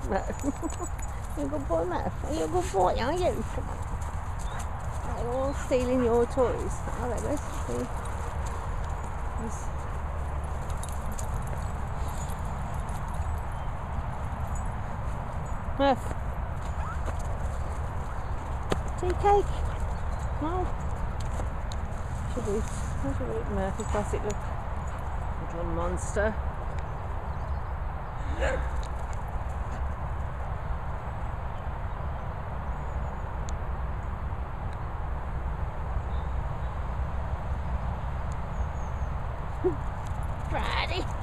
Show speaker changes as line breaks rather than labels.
Murph. You're a good boy, Murph. Are you a good boy, are you? Come on. They're all stealing your toys. Are they, Wes? Yes. Murph. Tea cake? No. Should we eat Murphy's plastic? Look. Little monster. Friday.